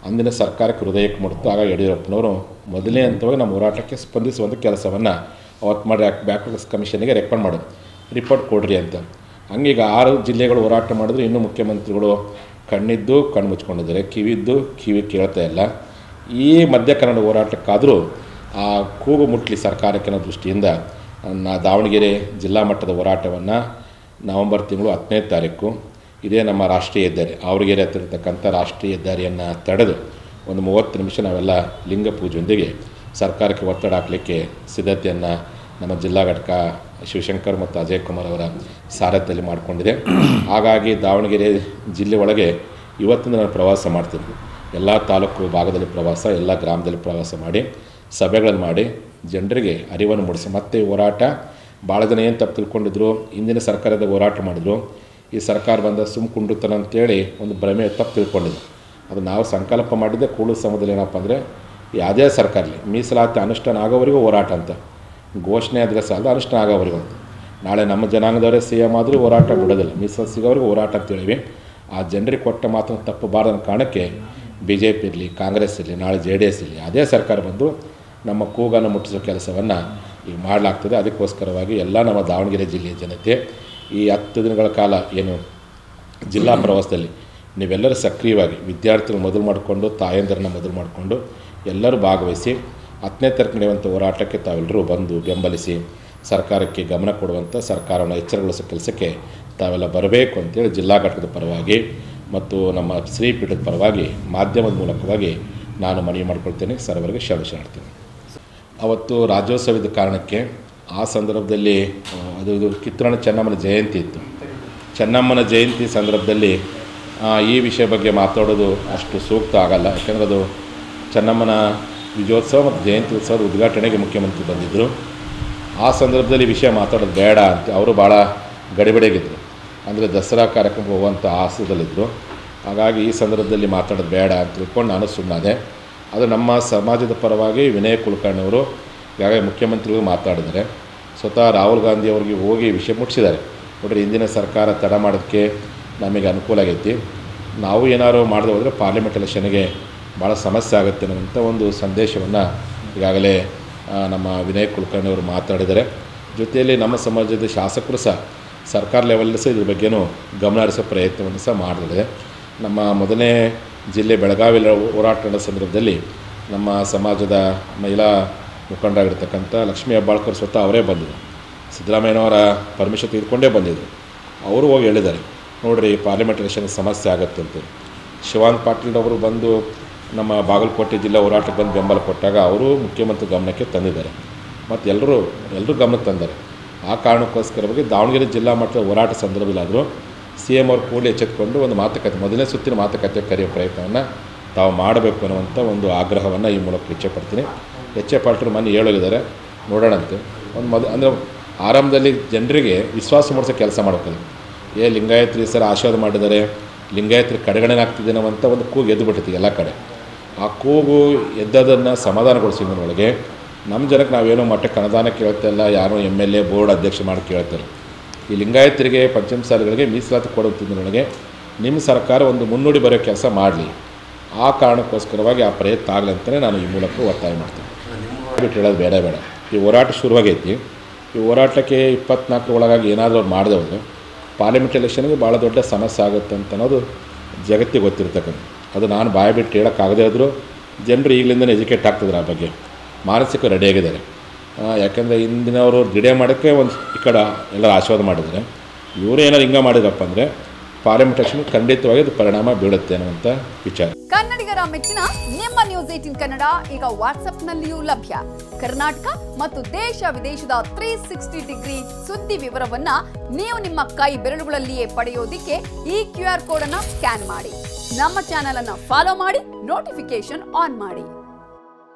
ಅಂದಿನ ಸರ್ಕಾರಕ್ಕೆ ಹೃದಯಕ್ಕೆ ಮುಟ್ಟಿತು. ಆಗ ಯಡಿಯೂರಪ್ಪನವರು ಮೊದಲನೇ ಹಂತವಾಗಿ ನಮ್ಮ ಹೋರಾಟಕ್ಕೆ ಸ್ಪಂದಿಸುವಂಥ ಕೆಲಸವನ್ನು ಅವತ್ತು ಮಾಡಿ ಬ್ಯಾಕ್ವರ್ಡ್ಸ್ ಕಮಿಷನ್ಗೆ ರೆಕಮೆಂಡ್ ಮಾಡೋದು, ರಿಪೋರ್ಟ್ ಕೊಡ್ರಿ ಅಂತ. ಹಂಗೀಗ 6 ಜಿಲ್ಲೆಗಳು ಹೋರಾಟ ಮಾಡಿದ್ರು, ಇನ್ನೂ ಮುಖ್ಯಮಂತ್ರಿಗಳು ಕಣ್ಣಿದ್ದು ಕಣ್ಣು ಮುಚ್ಕೊಂಡಿದ್ದಾರೆ, ಕಿವಿದ್ದು ಕಿವಿ ಕೇಳ್ತಾ ಇಲ್ಲ. ಈ ಮಧ್ಯ ಕನ್ನಡ ಹೋರಾಟಕ್ಕಾದರೂ ಆ ಕೂಗು ಮುಟ್ಲಿ ಸರ್ಕಾರಕ್ಕೆ ಅನ್ನೋ ದೃಷ್ಟಿಯಿಂದ ದಾವಣಗೆರೆ ಜಿಲ್ಲಾ ಮಟ್ಟದ ಹೋರಾಟವನ್ನು ನವಂಬರ್ ತಿಂಗಳು 10ನೇ ತಾರೀಕು ಇದೇ ನಮ್ಮ ರಾಷ್ಟ್ರೀಯ ಹೆದ್ದಾರಿ ಆವರಗೆರೆ ಹತ್ತಿರತಕ್ಕಂಥ ರಾಷ್ಟ್ರೀಯ ಹೆದ್ದಾರಿಯನ್ನು ತಡೆದು ಒಂದು 30 ನಿಮಿಷ ನಾವೆಲ್ಲ ಲಿಂಗ ಪೂಜೆಯೊಂದಿಗೆ ಸರ್ಕಾರಕ್ಕೆ ಒತ್ತಡ ಹಾಕಲಿಕ್ಕೆ ಸಿದ್ಧತೆಯನ್ನು ನಮ್ಮ ಜಿಲ್ಲಾ ಘಟಕ ಶಿವಶಂಕರ್ ಮತ್ತು ಅಜಯ್ ಕುಮಾರ್ ಅವರ ಸಾರಥ್ಯದಲ್ಲಿ ಮಾಡಿಕೊಂಡಿದೆ. ಹಾಗಾಗಿ ದಾವಣಗೆರೆ ಜಿಲ್ಲೆ ಒಳಗೆ ಇವತ್ತಿಂದ ನಾನು ಪ್ರವಾಸ ಮಾಡ್ತೀನಿ. ಎಲ್ಲ ತಾಲೂಕು ಭಾಗದಲ್ಲಿ ಪ್ರವಾಸ, ಎಲ್ಲ ಗ್ರಾಮದಲ್ಲಿ ಪ್ರವಾಸ ಮಾಡಿ ಸಭೆಗಳನ್ನು ಮಾಡಿ ಜನರಿಗೆ ಅರಿವನ್ನು ಮೂಡಿಸಿ, ಮತ್ತು ಹೋರಾಟ ಭಾಳ ಜನ ಏನು ತಪ್ಪು ತಿಳ್ಕೊಂಡಿದ್ರು, ಹಿಂದಿನ ಸರ್ಕಾರದ ಹೋರಾಟ ಮಾಡಿದ್ರು, ಈ ಸರ್ಕಾರ ಬಂದ ಕುಂಡುತ್ತಾನೆ ಅಂತೇಳಿ ಒಂದು ಭ್ರಮೆ ತಪ್ಪು ತಿಳ್ಕೊಂಡಿದ್ರು. ಅದು ನಾವು ಸಂಕಲ್ಪ ಮಾಡಿದ್ದೆ ಕೂಡಲ ಸಂಘದಲ್ಲಿ ಏನಪ್ಪ ಅಂದರೆ ಯಾವುದೇ ಸರ್ಕಾರಲಿ ಮೀಸಲಾತಿ ಅನುಷ್ಠಾನ ಆಗೋವರೆಗೂ ಹೋರಾಟ ಅಂತ ಘೋಷಣೆ ಆದರೆ ಸಾಲದು, ಅನುಷ್ಠಾನ ಆಗೋವರೆಗೂ ಅಂತ. ನಾಳೆ ನಮ್ಮ ಜನಾಂಗದವರೇ CM ಆದರೂ ಹೋರಾಟ ಬಿಡೋದಿಲ್ಲ, ಮೀಸಲಾತಿ ಸಿಗೋವರೆಗೂ ಹೋರಾಟ ಅಂತೇಳಿವಿ. ಆ ಜನರಿಗೆ ಕೊಟ್ಟ ಮಾತನ್ನು ತಪ್ಪಬಾರ್ದು ಕಾರಣಕ್ಕೆ BJP ಇರಲಿ, ಕಾಂಗ್ರೆಸ್ ಇರಲಿ, ನಾಳೆ JDS ಇರಲಿ, ಅದೇ ಸರ್ಕಾರ ಬಂದು ನಮ್ಮ ಕೂಗನ್ನು ಮುಟ್ಟಿಸೋ ಕೆಲಸವನ್ನು ಈಗ ಮಾಡಲಾಗ್ತದೆ. ಅದಕ್ಕೋಸ್ಕರವಾಗಿ ಎಲ್ಲ ನಮ್ಮ ದಾವಣಗೆರೆ ಜಿಲ್ಲೆಯ ಜನತೆ ಈ 10 ದಿನಗಳ ಕಾಲ ಏನು ಜಿಲ್ಲಾ ಪ್ರವಾಸದಲ್ಲಿ ನೀವೆಲ್ಲರೂ ಸಕ್ರಿಯವಾಗಿ ವಿದ್ಯಾರ್ಥಿಗಳು ಮೊದಲು ಮಾಡಿಕೊಂಡು, ತಾಯಂದಿರನ್ನ ಮೊದಲು ಮಾಡಿಕೊಂಡು ಎಲ್ಲರೂ ಭಾಗವಹಿಸಿ 10ನೇ ತಾರೀಕು ನಡೆಯುವಂಥ ಹೋರಾಟಕ್ಕೆ ತಾವೆಲ್ಲರೂ ಬಂದು ಬೆಂಬಲಿಸಿ ಸರ್ಕಾರಕ್ಕೆ ಗಮನ ಕೊಡುವಂಥ, ಸರ್ಕಾರವನ್ನು ಎಚ್ಚರಗೊಳಿಸೋ ಕೆಲಸಕ್ಕೆ ತಾವೆಲ್ಲ ಬರಬೇಕು ಅಂತೇಳಿ ಜಿಲ್ಲಾ ಘಟಕದ ಪರವಾಗಿ ಮತ್ತು ನಮ್ಮ ಶ್ರೀಪೀಠದ ಪರವಾಗಿ ಮಾಧ್ಯಮದ ಮೂಲಕವಾಗಿ ನಾನು ಮನವಿ ಮಾಡ್ಕೊಳ್ತೇನೆ. ಸರ್ವರಿಗೆ ಶರಣಾರ್ಥಿ. ಅವತ್ತು ರಾಜ್ಯೋತ್ಸವದ ಕಾರಣಕ್ಕೆ ಆ ಸಂದರ್ಭದಲ್ಲಿ ಅದು ಕಿತ್ತೂರಾಣಿ ಚೆನ್ನಮ್ಮನ ಜಯಂತಿ ಇತ್ತು. ಚೆನ್ನಮ್ಮನ ಜಯಂತಿ ಸಂದರ್ಭದಲ್ಲಿ ಈ ವಿಷಯ ಬಗ್ಗೆ ಮಾತಾಡೋದು ಅಷ್ಟು ಸೂಕ್ತ ಆಗಲ್ಲ. ಯಾಕೆಂದರೆ ಅದು ಚೆನ್ನಮ್ಮನ ವಿಜಯೋತ್ಸವ ಮತ್ತು ಜಯಂತಿ ಉತ್ಸವದ ಉದ್ಘಾಟನೆಗೆ ಮುಖ್ಯಮಂತ್ರಿ ಬಂದಿದ್ದರು. ಆ ಸಂದರ್ಭದಲ್ಲಿ ವಿಷಯ ಮಾತಾಡೋದು ಬೇಡ ಅಂತ ಅವರು ಭಾಳ ಗಡಿಬಿಡಿಯಾಗಿದ್ದರು. ಅಂದರೆ ದಸರಾ ಕಾರ್ಯಕ್ರಮಕ್ಕೆ ಹೋಗುವಂಥ ಆಸೆದಲ್ಲಿದ್ದರು. ಹಾಗಾಗಿ ಈ ಸಂದರ್ಭದಲ್ಲಿ ಮಾತಾಡೋದು ಬೇಡ ಅಂತ ತಿಳ್ಕೊಂಡು ನಾನು ಸುಮ್ಮನಾದೆ. ಅದು ನಮ್ಮ ಸಮಾಜದ ಪರವಾಗಿ ವಿನಯ್ ಕುಲಕರ್ಣಿ ಅವರು ಈಗಾಗಲೇ ಮುಖ್ಯಮಂತ್ರಿಗಳು ಮಾತಾಡಿದ್ದಾರೆ. ಸ್ವತಃ ರಾಹುಲ್ ಗಾಂಧಿ ಅವರಿಗೆ ಹೋಗಿ ವಿಷಯ ಮುಟ್ಟಿಸಿದ್ದಾರೆ. ನೋಡ್ರಿ, ಹಿಂದಿನ ಸರ್ಕಾರ ತಡ ಮಾಡೋದಕ್ಕೆ ನಮಗೆ ಅನುಕೂಲ ಆಗೈತಿ, ನಾವು ಏನಾದ್ರು ಮಾಡದೆ ಹೋದರೆ ಪಾರ್ಲಿಮೆಂಟ್ ಎಲೆಕ್ಷನ್ಗೆ ಭಾಳ ಸಮಸ್ಯೆ ಆಗುತ್ತೆ ಅನ್ನುವಂಥ ಒಂದು ಸಂದೇಶವನ್ನು ಈಗಾಗಲೇ ನಮ್ಮ ವಿನಯ್ ಕುಲಕರ್ಣಿ ಅವರು ಮಾತಾಡಿದ್ದಾರೆ. ಜೊತೆಯಲ್ಲಿ ನಮ್ಮ ಸಮಾಜದ ಶಾಸಕರು ಸಹ ಸರ್ಕಾರ ಲೆವೆಲಲ್ಲಿ ಸಹ ಇದ್ರ ಬಗ್ಗೆನೂ ಗಮನ ಹರಿಸೋ ಪ್ರಯತ್ನವನ್ನು ಸಹ ಮಾಡಿದೆ. ನಮ್ಮ ಮೊದಲನೇ ಜಿಲ್ಲೆ ಬೆಳಗಾವಿಯಲ್ಲಿ ಹೋರಾಟ ನಡೆದ ಸಂದರ್ಭದಲ್ಲಿ ನಮ್ಮ ಸಮಾಜದ ಮಹಿಳಾ ಮುಖಂಡರಾಗಿರ್ತಕ್ಕಂಥ ಲಕ್ಷ್ಮೀ ಹೆಬ್ಬಾಳ್ಕರ್ ಸ್ವತಃ ಅವರೇ ಬಂದಿದ್ದರು. ಸಿದ್ದರಾಮಯ್ಯನವರ ಪರ್ಮಿಷನ್ ತೆಗೆದುಕೊಂಡೇ ಬಂದಿದ್ದರು. ಅವರು ಹೋಗಿ ಹೇಳಿದ್ದಾರೆ, ನೋಡಿರಿ ಪಾರ್ಲಿಮೆಂಟ್ ಎಲೆಕ್ಷನ್ಗೆ ಸಮಸ್ಯೆ ಆಗುತ್ತೆ ಅಂತೇಳಿ. ಶಿವಾನಂದ ಪಾಟೀಲ್ ಅವರು ಬಂದು ನಮ್ಮ ಬಾಗಲಕೋಟೆ ಜಿಲ್ಲಾ ಹೋರಾಟಕ್ಕೆ ಬಂದು ಬೆಂಬಲ ಕೊಟ್ಟಾಗ ಅವರು ಮುಖ್ಯಮಂತ್ರಿ ಗಮನಕ್ಕೆ ತಂದಿದ್ದಾರೆ ಮತ್ತು ಎಲ್ಲರೂ ಗಮನಕ್ಕೆ ತಂದ್ದಾರೆ. ಆ ಕಾರಣಕ್ಕೋಸ್ಕರವಾಗಿ ದಾವಣಗೆರೆ ಜಿಲ್ಲಾ ಮಟ್ಟದ ಹೋರಾಟ ಸಂದರ್ಭದಲ್ಲಾದರೂ CM ಅವರು ಕೂಡಲೇ ಎಚ್ಚೆತ್ತುಕೊಂಡು ಒಂದು ಮಾತುಕತೆ, ಮೊದಲನೇ ಸುತ್ತಿನ ಮಾತುಕತೆ ಕರೆಯೋ ಪ್ರಯತ್ನವನ್ನು ತಾವು ಮಾಡಬೇಕು ಅನ್ನುವಂಥ ಒಂದು ಆಗ್ರಹವನ್ನು ಈ ಮೂಲಕ ಇಚ್ಛೆಪಡ್ತೀನಿ. ಪಾಟೀಲ್ ಮನೆ ಹೇಳೋಗಿದ್ದಾರೆ, ನೋಡೋಣಂತೆ. ಅಂದರೆ ಆರಂಭದಲ್ಲಿ ಜನರಿಗೆ ವಿಶ್ವಾಸ ಮೂಡಿಸೋ ಕೆಲಸ ಮಾಡಬೇಕಲ್ಲ. ಲಿಂಗಾಯತ್ರಿ ಸರ್ ಆಶೀರ್ವಾದ ಮಾಡಿದ್ದಾರೆ, ಲಿಂಗಾಯತ್ರಿ ಕಡೆಗಣನೆ ಆಗ್ತಿದೆ ಅನ್ನೋವಂಥ ಒಂದು ಕೂಗು ಎದ್ದು ಬಿಟ್ಟಿದೆ ಎಲ್ಲ ಕಡೆ. ಆ ಕೂಗು ಎದ್ದದನ್ನು ಸಮಾಧಾನಗೊಳಿಸಿದೊಳಗೆ ನಮ್ಮ ಜನಕ್ಕೆ ನಾವೇನೋ ಮಟ್ಟಕ್ಕೆ ಅನುದಾನ ಕೇಳ್ತಾ ಇಲ್ಲ, ಯಾರೋ MLA ಬೋರ್ಡ್ ಅಧ್ಯಕ್ಷ ಮಾಡಿ ಕೇಳ್ತಾರೆ. ಈ ಲಿಂಗಾಯತರಿಗೆ ಪಂಚಮಸಾಲಿಗಳಿಗೆ ಮೀಸಲಾತಿ ಕೊಡುತ್ತಿದ್ದೊಳಗೆ ನಿಮ್ಮ ಸರ್ಕಾರ ಒಂದು ಮುನ್ನುಡಿ ಬರೆಯೋ ಕೆಲಸ ಮಾಡಲಿ. ಆ ಕಾರಣಕ್ಕೋಸ್ಕರವಾಗಿ ಆ ಪ್ರಯತ್ನ ಆಗಲಿ ಅಂತಲೇ ನಾನು ಈ ಮೂಲಕ ಒತ್ತಾಯ ಮಾಡ್ತೀನಿ. ಬಿಟ್ಟು ಹೇಳೋದು ಬೇಡ. ಈ ಹೋರಾಟ ಶುರುವಾಗೈತಿ. ಈ ಹೋರಾಟಕ್ಕೆ 24 ಒಳಗಾಗಿ ಏನಾದರೂ ಅವ್ರು ಮಾಡದೆ ಹೋದರೆ ಪಾರ್ಲಿಮೆಂಟ್ ಎಲೆಕ್ಷನ್ಗೆ ಭಾಳ ದೊಡ್ಡ ಸಮಸ್ಯೆ ಆಗುತ್ತೆ ಅಂತ ಅನ್ನೋದು ಜಗತ್ತಿಗೆ ಗೊತ್ತಿರ್ತಕ್ಕಂಥ. ಅದು ನಾನು ಬಾಯಿ ಬಿಟ್ಟು ಹೇಳೋಕ್ಕಾಗದೇ ಆದರೂ ಜನರು ಈಗಲಿಂದನೇ ಎಜುಕೇಟ್ ಆಗ್ತಿದ್ರು, ಆ ಬಗ್ಗೆ ಮಾನಸಿಕ ರೆಡಿಯಾಗಿದ್ದಾರೆ. ಯಾಕೆಂದರೆ ಇಂದಿನವರು ಡಿಡೇ ಮಾಡೋಕ್ಕೆ ಒಂದು ಈ ಕಡೆ ಎಲ್ಲರೂ ಆಶೀರ್ವಾದ ಮಾಡಿದ್ದಾರೆ. ಇವರು ಏನಾದ್ರು ಹಿಂಗೆ ಮಾಡಿದ್ರಪ್ಪ ಅಂದರೆ ಪಾರ್ಲಿಮೆಂಟ್ ಎಲೆಕ್ಷನ್ ಖಂಡಿತವಾಗಿ ಅದು ಪರಿಣಾಮ ಬೀಳುತ್ತೆ ಅನ್ನುವಂಥ ವಿಚಾರ. ಕನ್ನಡಿಗರ ಮೆಚ್ಚಿನ ನಿಮ್ಮ ನ್ಯೂಸ್ 18 ಕನ್ನಡ ಈಗ ವಾಟ್ಸ್ಆಪ್ನಲ್ಲಿಯೂ ಲಭ್ಯ. ಕರ್ನಾಟಕ ಮತ್ತು ದೇಶ ವಿದೇಶದ 360 ಡಿಗ್ರಿ ಸುದ್ದಿ ವಿವರವನ್ನ ನೀವು ನಿಮ್ಮ ಕೈ ಬೆರಳುಗಳಲ್ಲಿಯೇ ಪಡೆಯೋದಿಕ್ಕೆ ಈ QR ಕೋಡ್ ಅನ್ನು ಸ್ಕ್ಯಾನ್ ಮಾಡಿ. ನಮ್ಮ ಚಾನೆಲ್ ಅನ್ನು ಫಾಲೋ ಮಾಡಿ, ನೋಟಿಫಿಕೇಶನ್ ಆನ್ ಮಾಡಿ.